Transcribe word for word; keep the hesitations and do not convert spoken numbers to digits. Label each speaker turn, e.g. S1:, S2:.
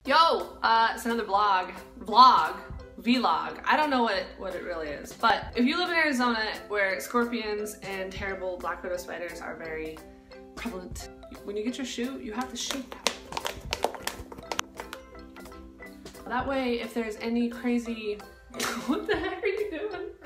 S1: Yo, uh, it's another vlog, vlog, vlog. I don't know what it, what it really is, but if you live in Arizona where scorpions and terrible black widow spiders are very prevalent, when you get your shoe, you have to shoot them. That way, if there's any crazy, what the heck are you doing?